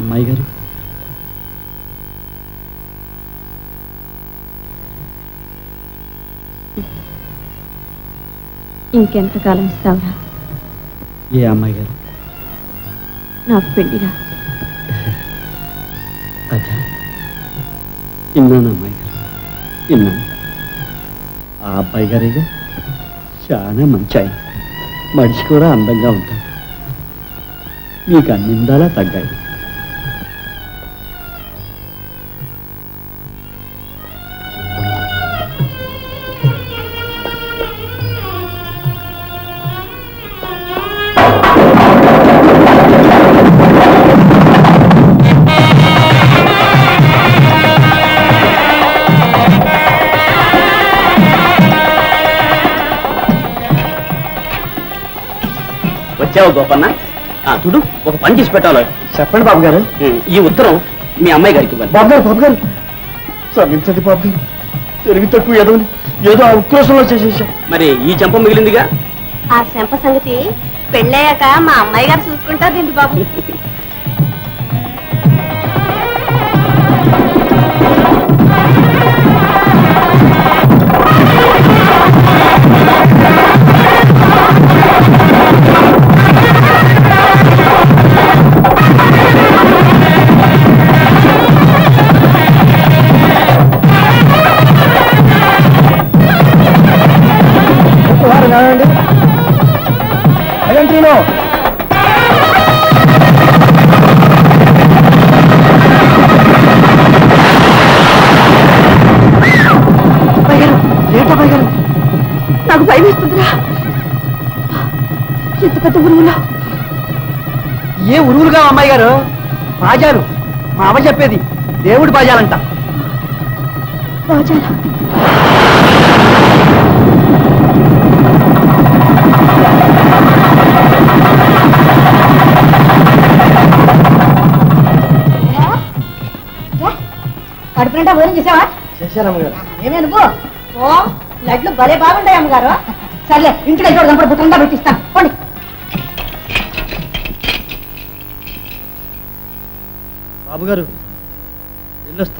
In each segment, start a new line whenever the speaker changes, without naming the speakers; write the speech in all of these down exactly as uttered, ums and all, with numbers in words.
అమ్మాయి గారు
ఇంకెంతకాలం ఇస్తావురా?
ఏ అమ్మాయి గారు?
నాకు పెళ్లిరా.
అదా విన్నాను అమ్మాయి గారు, విన్నాను. ఆ అబ్బాయి గారేగా చాలా మంచి ఆయన, మనిషి కూడా అందంగా ఉంటాడు. నీకు అన్నిందాలా తగ్గాయి.
వచ్చావు గోపన్న? చూడు, ఒక పని చేసి పెట్టాలి.
చెప్పండి బాబు గారు.
ఈ ఉత్తరం మీ అమ్మాయి గారికి ఇవ్వాలి.
బాబు గారు, బాబు గారు క్షమించండి బాబు గారు, తెలివి తక్కువ ఏదో ఏదో ఆ ఉక్రోషంలో చేసేసాం.
మరి ఈ చెంప మిగిలిందిగా.
ఆ చెంప సంగతి పెళ్ళయ్యాక మా అమ్మాయి గారు చూసుకుంటారండి బాబు.
కాదండి అదేంటి
నాకు భయం వేస్తుందిరా. ఎంత పెద్ద ఉరువులా!
ఏ ఉరువులుగా అమ్మాయి గారు? బాజాలు, మా అమ్మ చెప్పేది దేవుడి బాజాలంట.
బాజాలా? కడుపు నిండా భోజనం చేసావా?
చేశారు అమ్మగారు.
ఏమే నువ్వు? ఓ లడ్లు భలే బాగుంటాయి అమ్మగారు. సర్లే, ఇంటికి చూడదాం, బుట్టంగా పెట్టిస్తాను. పోండి.
బాబు గారు వెళ్ళొస్తాం.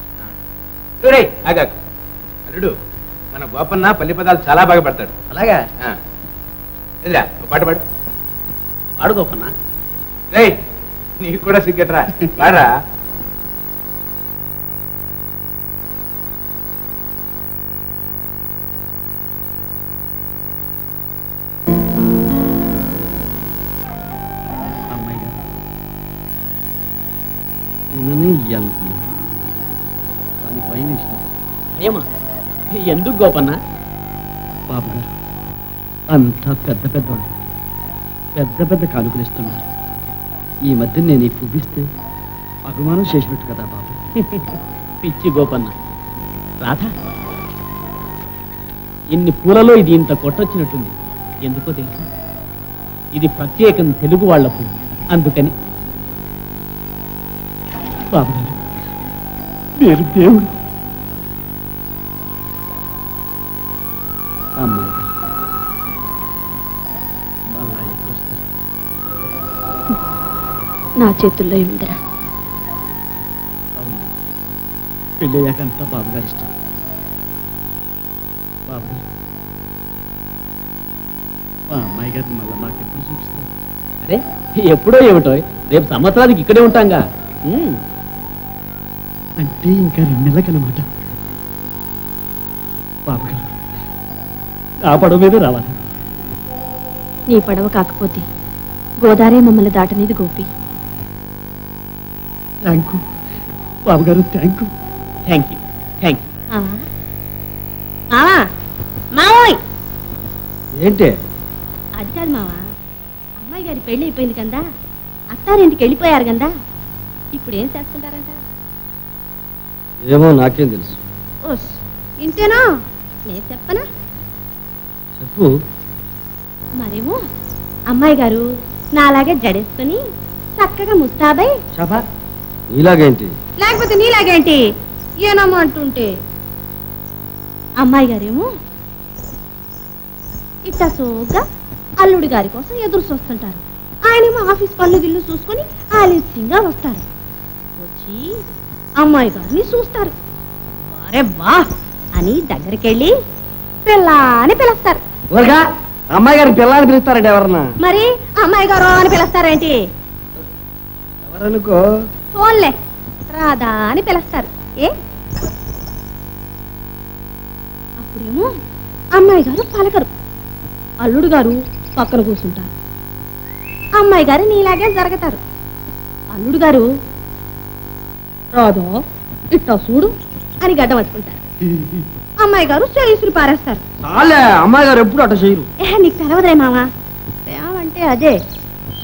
అల్లుడు, మన గోపన్న పల్లి పదాలు చాలా బాగా పడతాడు.
అలాగా?
ఎదురా పాట పాడు.
పాడు గోపన్న.
రే, నీకు కూడా సిగ్గట్రా, పాడరా.
అమ్మాయి గారు నిన్ననే ఇయ్యాలనుకున్నాను, కానీ భయం వేసింది.
ఏమా ఎందుకు గోపన్న?
బాబు గారు అంతా పెద్ద పెద్ద వాళ్ళు పెద్ద పెద్ద కానుకలు ఇస్తున్నారు. ఈ మధ్య నేను ఈ పువ్విస్తే అభిమానం చేసినట్టు కదా బాబు.
పిచ్చి గోపన్న. రాధా, ఇన్ని పూలలో ఇది ఇంత కొట్టొచ్చినట్టుంది. ఎందుకో తెలుసా? ఇది ప్రత్యేకం తెలుగు వాళ్ళ పువ్వు, అందుకని.
బాబు గారు మీరు దేవుడు. అమ్మాయి గారు మళ్ళా ఎప్పుడు వస్తారు?
నా చేతుల్లో ఏముందిరా?
అవును, పెళ్ళయ్యాక అంతా బాబు గారు ఇష్టం. బాబు గారు మా అమ్మాయి గారిని మళ్ళీ మాకు ఎప్పుడు చూపిస్తారు?
అరే ఎప్పుడో ఏమిటో, రేపు సంవత్సరానికి ఇక్కడే ఉంటాంగా.
అంటే ఇంకా రెండు నెలలకనమాట. బాబు గారు ఆ పడవ మీద రావాలి.
నీ పడవ కాకపోతే గోదావరి మమ్మల్ని దాటనేది గోపి.
థ్యాంక్ యూ బాబు గారు, thank you.
Thank you thank you.
మావా, మావోయ్.
ఏంటే?
అది కాదు మావా, అమ్మాయి గారి పెళ్లి అయిపోయింది కదా, అత్తారింటికి వెళ్ళిపోయారు కదా, ఇప్పుడు ఏం చేస్తుంటారంట?
ఏమో నాకేం తెలుసు.
ఓస్ ఇంతేనా? నేను చెప్పనా?
చెప్పు.
మరేమో అమ్మాయి గారు నా అలాగే జడేసుకుని చక్కగా ముస్తాబై.
షాబా, నీలాగేంటి?
లేకపోతే నీలాగేంటి ఏనమ్మా అంటుంటే. అమ్మాయి గారేమో ఇట్ట సోగ్గా అల్లుడి గారి కోసం ఎదురు చూస్తుంటారు. ఆయన మా ఆఫీస్ పనులు గిల్లు చూసుకొని ఆలస్యంగా వస్తారు. వచ్చి అమ్మాయి గారిని చూస్తారు. వారే వా అని దగ్గరికెళ్ళి పిల్ల అని పిలుస్తారు.
అమ్మాయి గారికి పిల్లని పిలుస్తారండి ఎవరన్నా?
మరి అమ్మాయి గారు అని పిలుస్తారేంటి?
ఎవరనుకో
ఫోన్లే రాధా అని పిలుస్తారు. ఏ అప్పుడేమో అమ్మాయి గారు పలకరు. అల్లుడు గారు పక్కన కూర్చుంటారు. అమ్మాయి గారు నీలాగే జరుగుతారు. అల్లుడు గారు రాధా ఇట్టా చూడు అని గడ్డ పట్టుకుంటారు. అమ్మాయి గారు చేయిసులు పారేస్తారు.
అమ్మాయి గారు ఎప్పుడు అట్ట చేయరు.
ఏ నీకు తెలవదే మావా, ప్రేమంటే అదే.